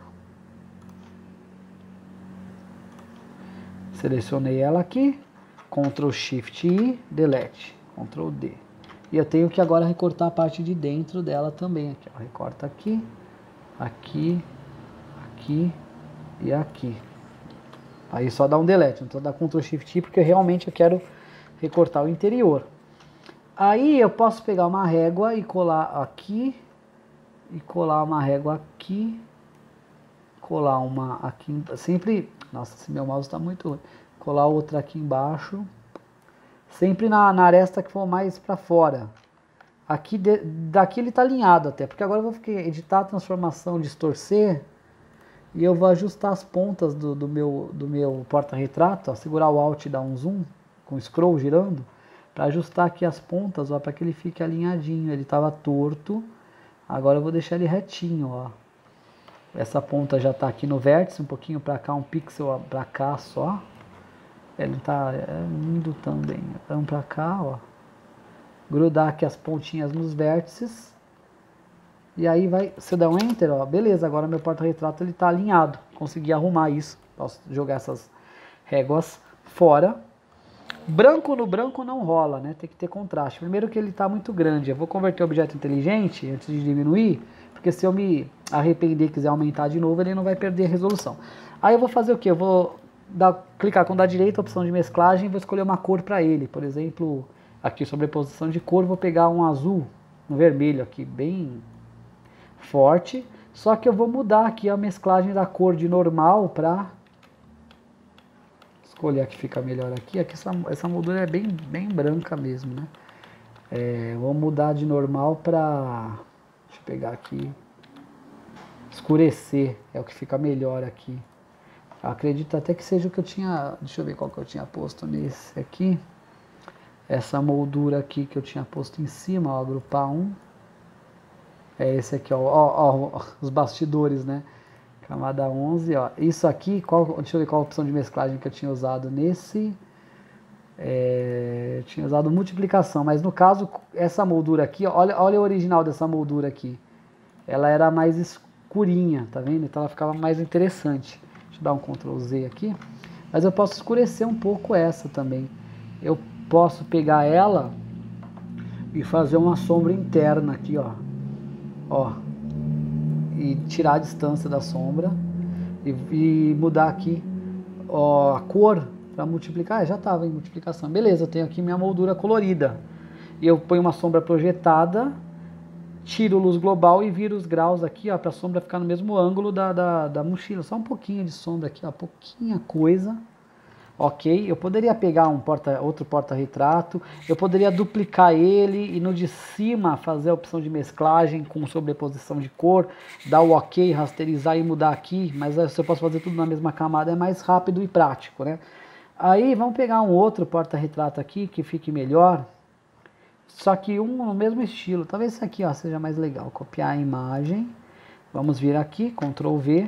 Selecionei ela aqui, control shift I, delete, control D. E eu tenho que agora recortar a parte de dentro dela também, aqui, ó. Recorta aqui, aqui, aqui e aqui. Aí só dá um delete, então dá control shift I, porque realmente eu quero recortar o interior. Aí eu posso pegar uma régua e colar aqui, e colar uma régua aqui, colar uma aqui, sempre, nossa, esse meu mouse está muito ruim, colar outra aqui embaixo, sempre na, na aresta que for mais para fora. Aqui, de, daqui ele está alinhado até, porque agora eu vou editar a transformação, distorcer, e eu vou ajustar as pontas do, do meu, do meu porta-retrato, segurar o Alt e dar um zoom, com o scroll girando, para ajustar aqui as pontas, para que ele fique alinhadinho. Ele estava torto, agora eu vou deixar ele retinho, ó. Essa ponta já está aqui no vértice, um pouquinho para cá, um pixel para cá só. Ele está é, indo também, vamos para cá, ó. Grudar aqui as pontinhas nos vértices. E aí vai, você dá um Enter, ó, beleza, agora meu porta-retrato ele está alinhado. Consegui arrumar isso, posso jogar essas réguas fora. Branco no branco não rola, né? Tem que ter contraste. Primeiro que ele está muito grande. Eu vou converter o objeto inteligente antes de diminuir, porque se eu me arrepender e quiser aumentar de novo, ele não vai perder a resolução. Aí eu vou fazer o que? Eu vou dar, clicar com o da direita, opção de mesclagem, e vou escolher uma cor para ele. Por exemplo, aqui sobreposição de cor, vou pegar um azul, um vermelho aqui, bem forte. Só que eu vou mudar aqui a mesclagem da cor de normal para... Escolher a que fica melhor aqui. Aqui essa, essa moldura é bem, bem branca mesmo, né? É, vou mudar de normal para... Deixa eu pegar aqui. Escurecer é o que fica melhor aqui. Acredito até que seja o que eu tinha... Deixa eu ver qual que eu tinha posto nesse aqui. Essa moldura aqui que eu tinha posto em cima, ó, agrupar um. É esse aqui, ó, ó, ó, os bastidores, né? Camada onze, ó. Isso aqui, qual, deixa eu ver qual a opção de mesclagem que eu tinha usado nesse. É, eu tinha usado multiplicação, mas no caso, essa moldura aqui, ó, olha, olha o original dessa moldura aqui. Ela era mais escurinha, tá vendo? Então ela ficava mais interessante. Deixa eu dar um control Z aqui. Mas eu posso escurecer um pouco essa também. Eu posso pegar ela e fazer uma sombra interna aqui, ó. Ó. E tirar a distância da sombra e, e mudar aqui, ó, a cor para multiplicar. Ah, já estava em multiplicação. Beleza, eu tenho aqui minha moldura colorida. E eu ponho uma sombra projetada, tiro luz global e viro os graus aqui, para a sombra ficar no mesmo ângulo da, da, da mochila. Só um pouquinho de sombra aqui, ó, pouquinha coisa. Ok, eu poderia pegar um porta, outro porta-retrato, eu poderia duplicar ele e no de cima fazer a opção de mesclagem com sobreposição de cor, dar o ok, rasterizar e mudar aqui, mas se eu posso fazer tudo na mesma camada é mais rápido e prático, né? Aí vamos pegar um outro porta-retrato aqui que fique melhor, só que um no mesmo estilo, talvez esse aqui, ó, seja mais legal. Copiar a imagem, vamos vir aqui, control V.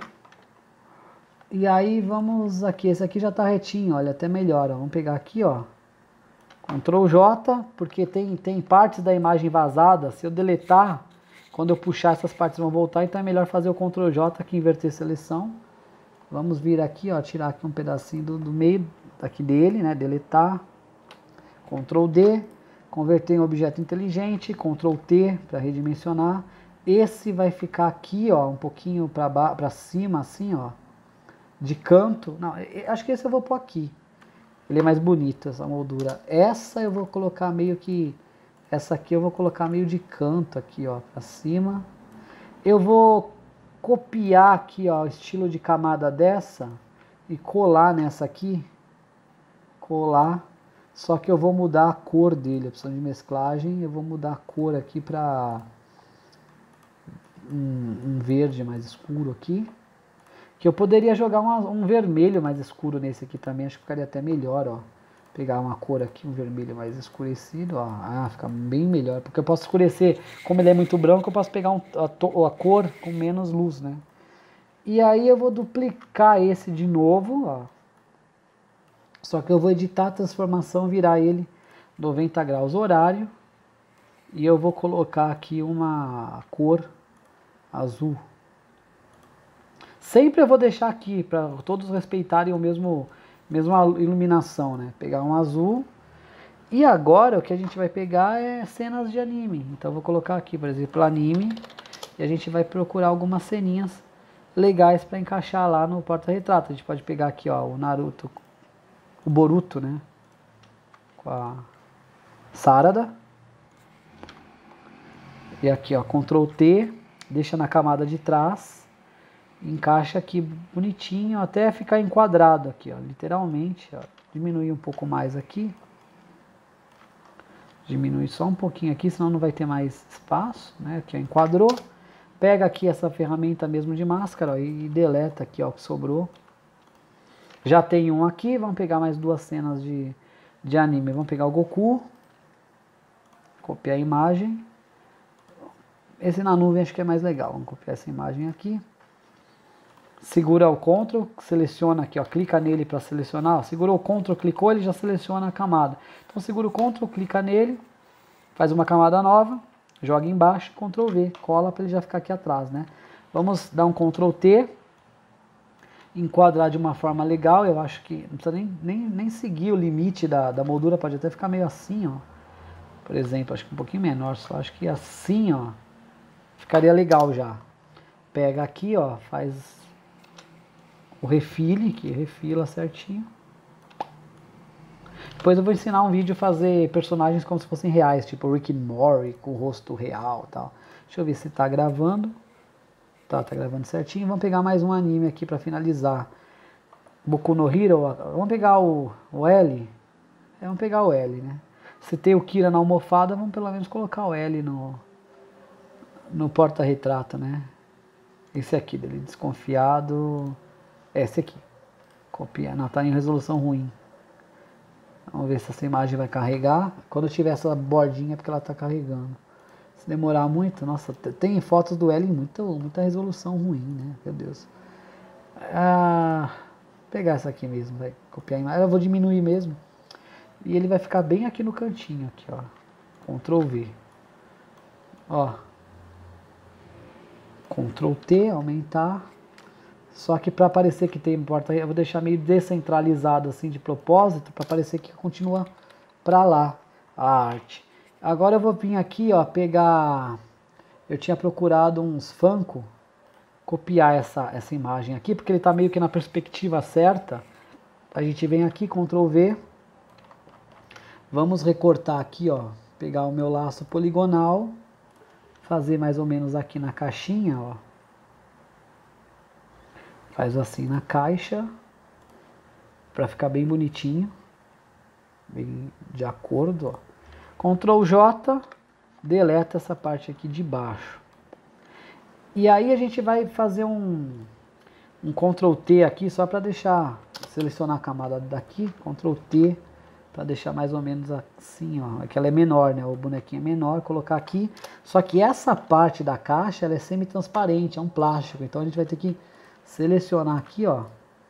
E aí vamos aqui, esse aqui já está retinho, olha, até melhor, ó. Vamos pegar aqui, ó, control J, porque tem, tem partes da imagem vazada, se eu deletar, quando eu puxar essas partes vão voltar, então é melhor fazer o control J aqui, inverter seleção. Vamos vir aqui, ó, tirar aqui um pedacinho do, do meio aqui dele, né, deletar, control D, converter em objeto inteligente, control T para redimensionar. Esse vai ficar aqui, ó, um pouquinho para cima, assim, ó, de canto. Não, acho que esse eu vou pôr aqui. Ele é mais bonito, essa moldura. Essa eu vou colocar meio que... Essa aqui eu vou colocar meio de canto aqui, ó, pra cima. Eu vou copiar aqui, ó, o estilo de camada dessa e colar nessa aqui. Colar. Só que eu vou mudar a cor dele, opção de mesclagem, eu vou mudar a cor aqui para um, um verde mais escuro aqui. Que eu poderia jogar uma, um vermelho mais escuro nesse aqui também, acho que ficaria até melhor, ó. Pegar uma cor aqui, um vermelho mais escurecido, ó. Ah, fica bem melhor, porque eu posso escurecer, como ele é muito branco, eu posso pegar um, a, a cor com menos luz, né? E aí eu vou duplicar esse de novo, ó. Só que eu vou editar a transformação, virar ele noventa graus horário. E eu vou colocar aqui uma cor azul. Sempre eu vou deixar aqui, para todos respeitarem o mesmo, mesma iluminação, né? Pegar um azul. E agora o que a gente vai pegar é cenas de anime. Então eu vou colocar aqui, por exemplo, anime. E a gente vai procurar algumas ceninhas legais para encaixar lá no porta-retrato. A gente pode pegar aqui, ó, o Naruto, o Boruto, né? Com a Sarada. E aqui, ó, control T, deixa na camada de trás. Encaixa aqui bonitinho, até ficar enquadrado aqui, ó, literalmente, ó. Diminui um pouco mais aqui. Diminui só um pouquinho aqui, senão não vai ter mais espaço, né? Aqui, ó, enquadrou. Pega aqui essa ferramenta mesmo de máscara, ó, e deleta aqui, ó, o que sobrou. Já tem um aqui, vamos pegar mais duas cenas de, de anime. Vamos pegar o Goku. Copiar a imagem. Esse na nuvem acho que é mais legal. Vamos copiar essa imagem aqui. Segura o Ctrl, seleciona aqui, ó, clica nele para selecionar. Ó, segurou o Ctrl, clicou, ele já seleciona a camada. Então segura o Ctrl, clica nele, faz uma camada nova, joga embaixo, Ctrl V, cola para ele já ficar aqui atrás, né? Vamos dar um Ctrl T, enquadrar de uma forma legal. Eu acho que não precisa nem, nem, nem seguir o limite da, da moldura, pode até ficar meio assim, ó. Por exemplo, acho que um pouquinho menor, só acho que assim, ó, ficaria legal já. Pega aqui, ó, faz o refile, que refila certinho. Depois eu vou ensinar um vídeo a fazer personagens como se fossem reais, tipo Rick and Morty, com o rosto real e tal. Deixa eu ver se tá gravando. Tá, tá gravando certinho. Vamos pegar mais um anime aqui pra finalizar. Boku no Hero, vamos pegar o, o L. É, vamos pegar o L, né? Se tem o Kira na almofada, vamos pelo menos colocar o L no, no porta-retrato, né? Esse aqui, dele desconfiado. Esse aqui. Copiar. Não, tá em resolução ruim. Vamos ver se essa imagem vai carregar. Quando tiver essa bordinha é porque ela tá carregando. Se demorar muito, nossa, tem fotos do L em muita, muita resolução ruim, né? Meu Deus. Ah, vou pegar essa aqui mesmo, vai copiar a imagem. Eu vou diminuir mesmo. E ele vai ficar bem aqui no cantinho, aqui, ó. Ctrl V. Ó. Ctrl T, aumentar. Só que para parecer que tem porta, eu vou deixar meio descentralizado assim de propósito, para parecer que continua para lá a arte. Agora eu vou vir aqui, ó, pegar, eu tinha procurado uns Funko, copiar essa, essa imagem aqui, porque ele está meio que na perspectiva certa. A gente vem aqui, Ctrl V, vamos recortar aqui, ó, pegar o meu laço poligonal, fazer mais ou menos aqui na caixinha, ó. Faz assim na caixa, para ficar bem bonitinho, bem de acordo, ó. Ctrl J, deleta essa parte aqui de baixo. E aí a gente vai fazer um, um Ctrl T aqui, só para deixar, selecionar a camada daqui, Ctrl T, para deixar mais ou menos assim, ó. Aqui ela é menor, né? O bonequinho é menor, colocar aqui. Só que essa parte da caixa, ela é semi-transparente, é um plástico, então a gente vai ter que selecionar aqui, ó,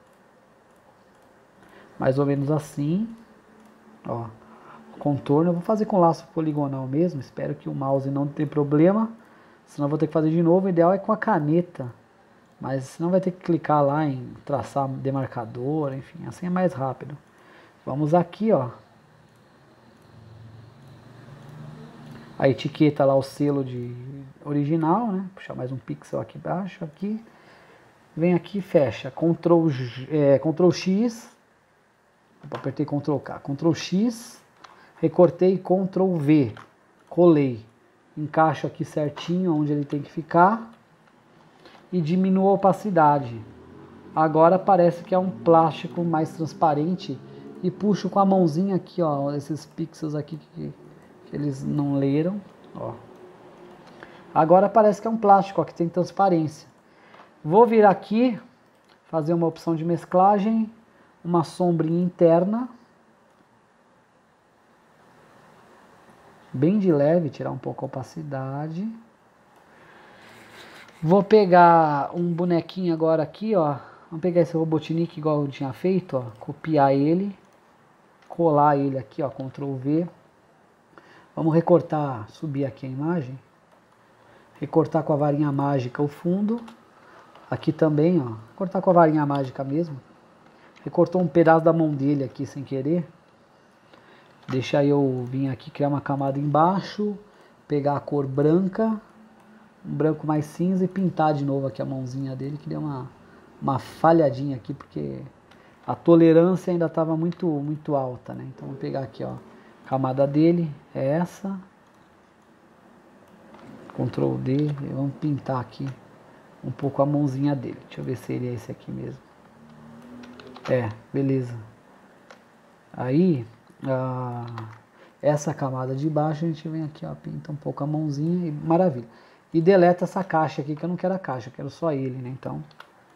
mais ou menos assim, ó, contorno. Eu vou fazer com laço poligonal mesmo, espero que o mouse não tenha problema, senão eu vou ter que fazer de novo. O ideal é com a caneta, mas senão vai ter que clicar lá em traçar demarcador, enfim, assim é mais rápido. Vamos aqui, ó, a etiqueta lá, o selo de original, né, puxar mais um pixel aqui embaixo, aqui. Vem aqui e fecha, Ctrl, é, Ctrl X, apertei Ctrl K, Ctrl X, recortei, Ctrl V, colei, encaixo aqui certinho onde ele tem que ficar e diminuo a opacidade. Agora parece que é um plástico mais transparente e puxo com a mãozinha aqui, ó, esses pixels aqui que, que eles não leram, ó. Agora parece que é um plástico, ó, que tem transparência. Vou vir aqui, fazer uma opção de mesclagem, uma sombrinha interna, bem de leve, tirar um pouco a opacidade. Vou pegar um bonequinho agora aqui, ó. Vamos pegar esse Robotnik igual eu tinha feito, ó. Copiar ele. Colar ele aqui, ó. control V. Vamos recortar, subir aqui a imagem. Recortar com a varinha mágica o fundo. Aqui também, ó. Cortar com a varinha mágica mesmo. Recortou um pedaço da mão dele aqui sem querer. Deixa eu vir aqui criar uma camada embaixo. Pegar a cor branca. Um branco mais cinza e pintar de novo aqui a mãozinha dele, que deu uma, uma falhadinha aqui, porque a tolerância ainda estava muito, muito alta, né? Então vou pegar aqui, ó, a camada dele, é essa. control D, e vamos pintar aqui um pouco a mãozinha dele. Deixa eu ver se ele é esse aqui mesmo. É, beleza. Aí, a, essa camada de baixo, a gente vem aqui, ó, pinta um pouco a mãozinha e maravilha. E deleta essa caixa aqui, que eu não quero a caixa, eu quero só ele, né? Então,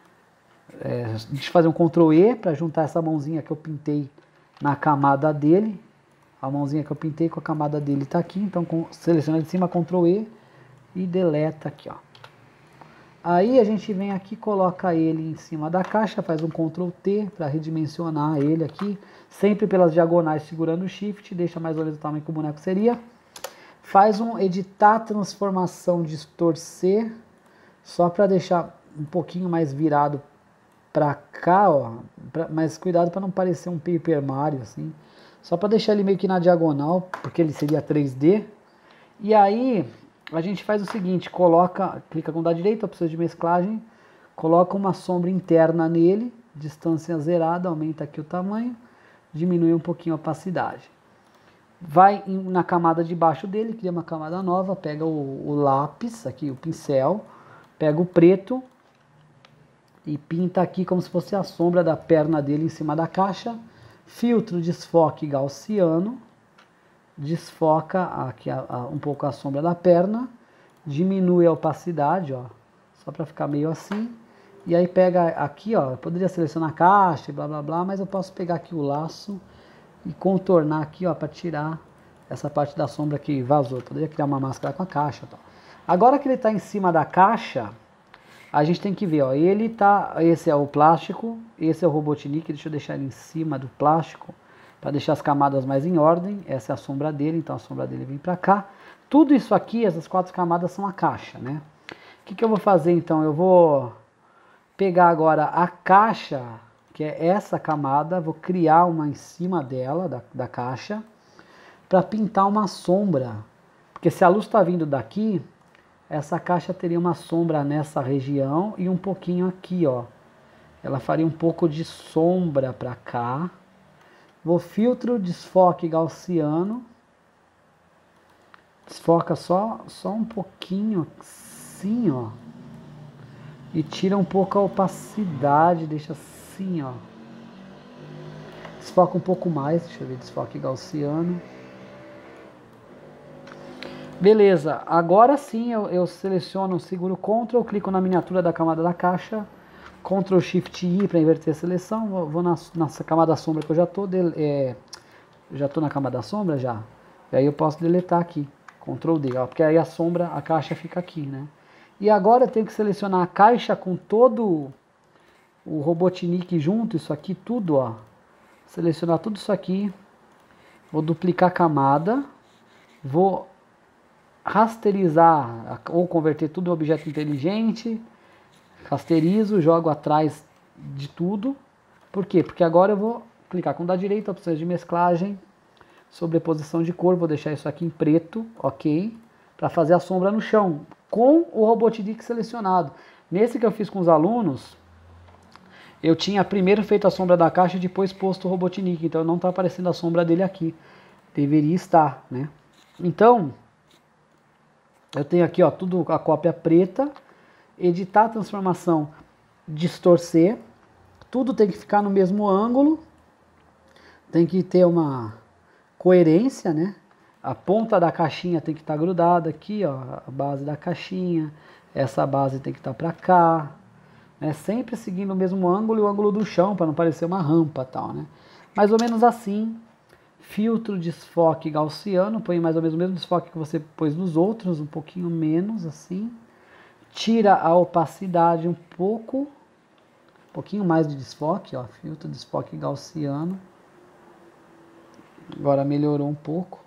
é, deixa eu fazer um control E para juntar essa mãozinha que eu pintei na camada dele. A mãozinha que eu pintei com a camada dele tá aqui, então com, seleciona de cima, control E e deleta aqui, ó. Aí a gente vem aqui, coloca ele em cima da caixa, faz um control T para redimensionar ele aqui, sempre pelas diagonais segurando o Shift, deixa mais ou menos o tamanho que o boneco seria. Faz um editar transformação, distorcer, só para deixar um pouquinho mais virado para cá, ó, pra, mas cuidado para não parecer um Paper Mario, assim. Só para deixar ele meio que na diagonal, porque ele seria três D. E aí a gente faz o seguinte, coloca, clica com o da direita, opção de mesclagem, coloca uma sombra interna nele, distância zerada, aumenta aqui o tamanho, diminui um pouquinho a opacidade. Vai na camada de baixo dele, cria uma camada nova, pega o, o lápis, aqui o pincel, pega o preto e pinta aqui como se fosse a sombra da perna dele em cima da caixa. Filtro, desfoque gaussiano, desfoca aqui a, a, um pouco a sombra da perna, diminui a opacidade, ó, só para ficar meio assim. E aí pega aqui, ó, eu poderia selecionar a caixa e blá blá blá, mas eu posso pegar aqui o laço e contornar aqui, ó, para tirar essa parte da sombra que vazou. Eu poderia criar uma máscara com a caixa e tal. Agora que ele está em cima da caixa, a gente tem que ver, ó, ele tá, esse é o plástico, esse é o Robotnik, deixa eu deixar ele em cima do plástico, para deixar as camadas mais em ordem. Essa é a sombra dele, então a sombra dele vem para cá. Tudo isso aqui, essas quatro camadas são a caixa, né? O que que eu vou fazer então? Eu vou pegar agora a caixa, que é essa camada, vou criar uma em cima dela, da, da caixa, para pintar uma sombra. Porque se a luz está vindo daqui, essa caixa teria uma sombra nessa região e um pouquinho aqui, ó. Ela faria um pouco de sombra para cá. Vou filtro, desfoque gaussiano. Desfoca só, só um pouquinho assim, ó. E tira um pouco a opacidade, deixa assim, ó. Desfoca um pouco mais, deixa eu ver, desfoque gaussiano. Beleza, agora sim eu, eu seleciono, seguro Ctrl, clico na miniatura da camada da caixa, Ctrl Shift I para inverter a seleção, vou, vou na, nessa camada sombra que eu já estou, é, já estou na camada sombra já, e aí eu posso deletar aqui, Ctrl D, ó, porque aí a sombra, a caixa fica aqui, né? E agora eu tenho que selecionar a caixa com todo o Robotnik junto, isso aqui tudo, ó, selecionar tudo isso aqui, vou duplicar a camada, vou rasterizar ou converter tudo em objeto inteligente, rasterizo, jogo atrás de tudo. Por quê? Porque agora eu vou clicar com o da direita, opções de mesclagem, sobreposição de cor, vou deixar isso aqui em preto, ok, para fazer a sombra no chão, com o Robotnik selecionado. Nesse que eu fiz com os alunos, eu tinha primeiro feito a sombra da caixa e depois posto o Robotnik, então não está aparecendo a sombra dele aqui, deveria estar, né? Então, eu tenho aqui, ó, tudo a cópia preta, editar transformação, distorcer, tudo tem que ficar no mesmo ângulo, tem que ter uma coerência, né? A ponta da caixinha tem que estar grudada aqui, ó, a base da caixinha. Essa base tem que estar para cá, né? Sempre seguindo o mesmo ângulo e o ângulo do chão, para não parecer uma rampa tal, né? Mais ou menos assim. Filtro desfoque gaussiano, põe mais ou menos o mesmo desfoque que você pôs nos outros, um pouquinho menos assim. Tira a opacidade um pouco, um pouquinho mais de desfoque, ó, filtro desfoque gaussiano. Agora melhorou um pouco.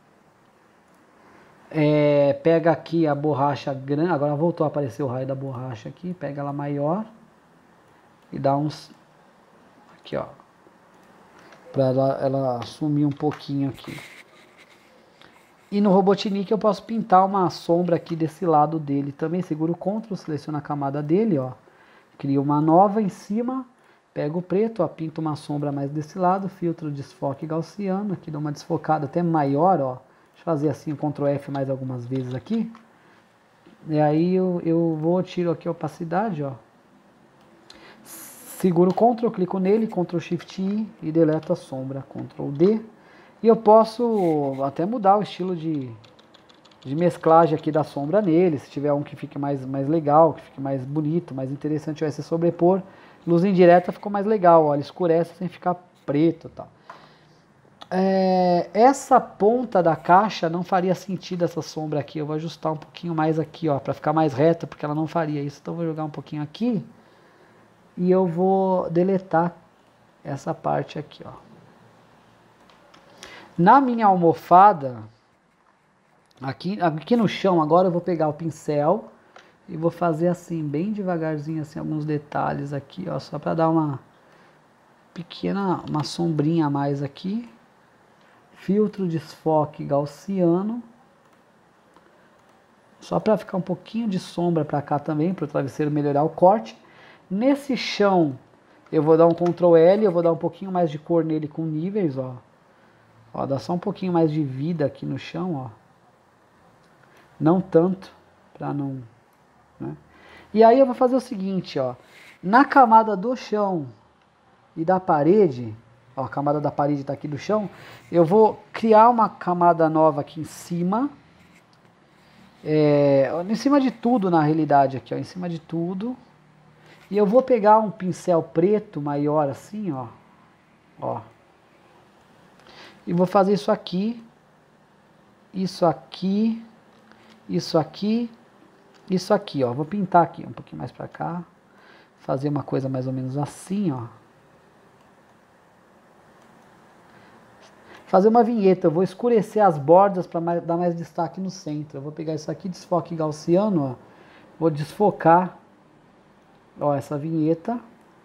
É, pega aqui a borracha grande, agora voltou a aparecer o raio da borracha aqui, pega ela maior e dá uns, aqui ó, para ela, ela sumir um pouquinho aqui. E no Robotnik eu posso pintar uma sombra aqui desse lado dele também, seguro o Ctrl, seleciono a camada dele, ó, crio uma nova em cima, pego o preto, ó, pinto uma sombra mais desse lado, filtro desfoque gaussiano, aqui dá uma desfocada até maior, ó. Deixa eu fazer assim, Ctrl F mais algumas vezes aqui. E aí eu, eu vou, tiro aqui a opacidade, ó. Seguro o Ctrl, clico nele, Ctrl Shift I e deleto a sombra, Ctrl D. E eu posso até mudar o estilo de, de mesclagem aqui da sombra nele, se tiver um que fique mais, mais legal, que fique mais bonito, mais interessante, vai se sobrepor. Luz indireta ficou mais legal, ó, ele escurece sem ficar preto e tal. É, essa ponta da caixa não faria sentido essa sombra aqui, eu vou ajustar um pouquinho mais aqui, ó, para ficar mais reta, porque ela não faria isso. Então eu vou jogar um pouquinho aqui e eu vou deletar essa parte aqui, ó. Na minha almofada, aqui, aqui no chão agora eu vou pegar o pincel e vou fazer assim, bem devagarzinho, assim, alguns detalhes aqui, ó, só para dar uma pequena, uma sombrinha a mais aqui. Filtro desfoque gaussiano, só para ficar um pouquinho de sombra para cá também, para o travesseiro melhorar o corte. Nesse chão eu vou dar um Ctrl L, eu vou dar um pouquinho mais de cor nele com níveis, ó. Ó, dá só um pouquinho mais de vida aqui no chão, ó. Não tanto, para não, né? E aí eu vou fazer o seguinte, ó. Na camada do chão e da parede, ó, a camada da parede está aqui do chão, eu vou criar uma camada nova aqui em cima, é, em cima de tudo na realidade aqui, ó, em cima de tudo, e eu vou pegar um pincel preto maior assim, ó, ó, e vou fazer isso aqui, isso aqui, isso aqui, isso aqui, ó, vou pintar aqui um pouquinho mais para cá, fazer uma coisa mais ou menos assim, ó. Fazer uma vinheta, eu vou escurecer as bordas para dar mais destaque no centro. Eu vou pegar isso aqui, desfoque gaussiano, ó. Vou desfocar, ó, essa vinheta.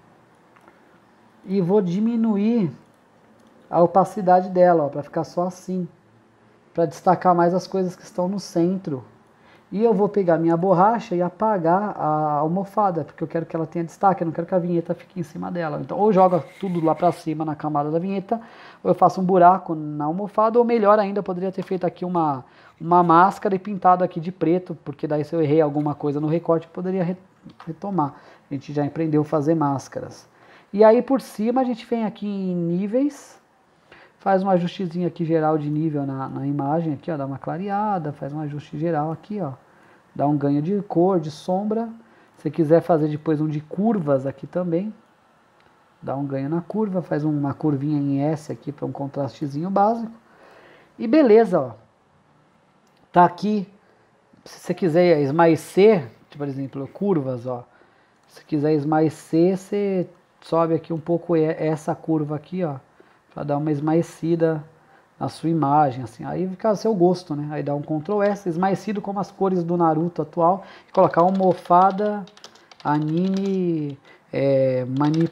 E vou diminuir a opacidade dela, ó, para ficar só assim. Para destacar mais as coisas que estão no centro. E eu vou pegar minha borracha e apagar a almofada, porque eu quero que ela tenha destaque, eu não quero que a vinheta fique em cima dela. Então, ou joga tudo lá para cima na camada da vinheta, ou eu faço um buraco na almofada, ou melhor ainda, eu poderia ter feito aqui uma, uma máscara e pintado aqui de preto, porque daí se eu errei alguma coisa no recorte, eu poderia retomar. A gente já aprendeu a fazer máscaras. E aí por cima a gente vem aqui em níveis, faz um ajustezinho aqui geral de nível na, na imagem, aqui ó, dá uma clareada, faz um ajuste geral aqui, ó, dá um ganho de cor, de sombra. Se quiser fazer depois um de curvas aqui também, dá um ganho na curva, faz uma curvinha em S aqui para um contrastezinho básico. E beleza, ó, tá aqui. Se você quiser esmaecer, por exemplo, curvas, ó, se quiser esmaecer, você sobe aqui um pouco essa curva aqui, ó, para dar uma esmaecida na sua imagem, assim, aí fica a seu gosto, né? Aí dá um Ctrl S, esmaecido como as cores do Naruto atual, e colocar uma almofada anime é, mani,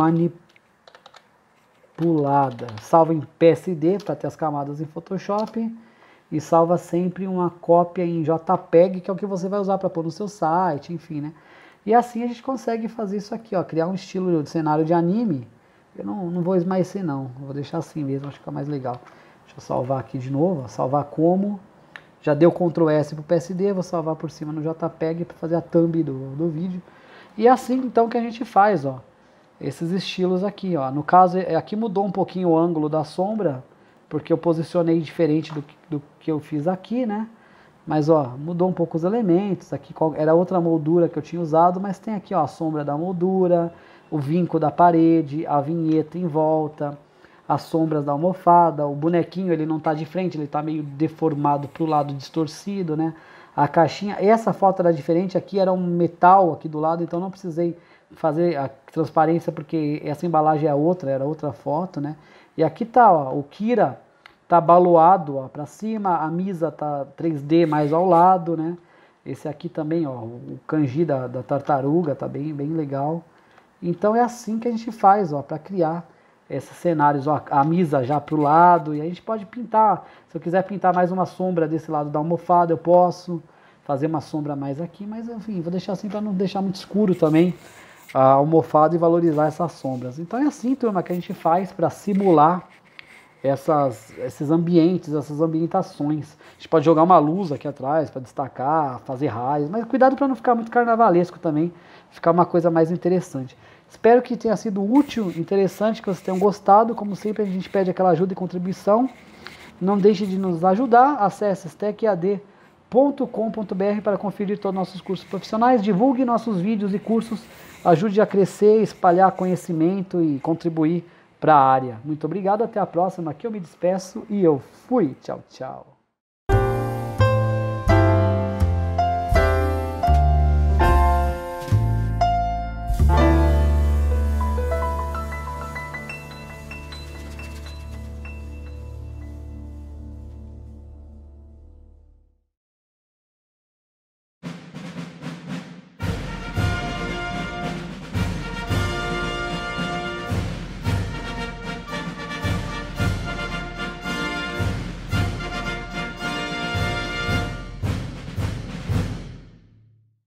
manipulada, salva em P S D para ter as camadas em Photoshop, e salva sempre uma cópia em JPEG, que é o que você vai usar para pôr no seu site, enfim, né? E assim a gente consegue fazer isso aqui, ó, criar um estilo de cenário de anime. Eu não, não vou esmaecer não, vou deixar assim mesmo, acho que fica mais legal. Deixa eu salvar aqui de novo, ó, salvar como, já deu Ctrl S pro P S D, vou salvar por cima no JPEG para fazer a thumb do, do vídeo. E é assim então que a gente faz, ó. esses estilos aqui, ó. No caso, aqui mudou um pouquinho o ângulo da sombra, porque eu posicionei diferente do, do que eu fiz aqui, né? Mas, ó, mudou um pouco os elementos. Aqui era outra moldura que eu tinha usado, mas tem aqui, ó, a sombra da moldura, o vinco da parede, a vinheta em volta, as sombras da almofada, o bonequinho, ele não tá de frente, ele tá meio deformado pro lado distorcido, né? A caixinha, essa foto era diferente, aqui era um metal aqui do lado, então não precisei fazer a transparência, porque essa embalagem é outra, era outra foto, né? E aqui tá, ó, o Kira tá baloado, ó, pra cima, a Misa tá três D mais ao lado, né? Esse aqui também, ó, o kanji da, da tartaruga tá bem, bem legal. Então é assim que a gente faz, ó, para criar esses cenários, ó, a Misa já pro lado, e a gente pode pintar, se eu quiser pintar mais uma sombra desse lado da almofada, eu posso fazer uma sombra mais aqui, mas enfim, vou deixar assim para não deixar muito escuro também a almofada e valorizar essas sombras. Então é assim, turma, que a gente faz para simular essas, esses ambientes, essas ambientações. A gente pode jogar uma luz aqui atrás para destacar, fazer raios, mas cuidado para não ficar muito carnavalesco também, ficar uma coisa mais interessante. Espero que tenha sido útil, interessante, que vocês tenham gostado. Como sempre, a gente pede aquela ajuda e contribuição. Não deixe de nos ajudar. Acesse stec a d ponto com ponto b r para conferir todos os nossos cursos profissionais. Divulgue nossos vídeos e cursos. Ajude a crescer, espalhar conhecimento e contribuir para a área. Muito obrigado, até a próxima. Aqui eu me despeço e eu fui. Tchau, tchau.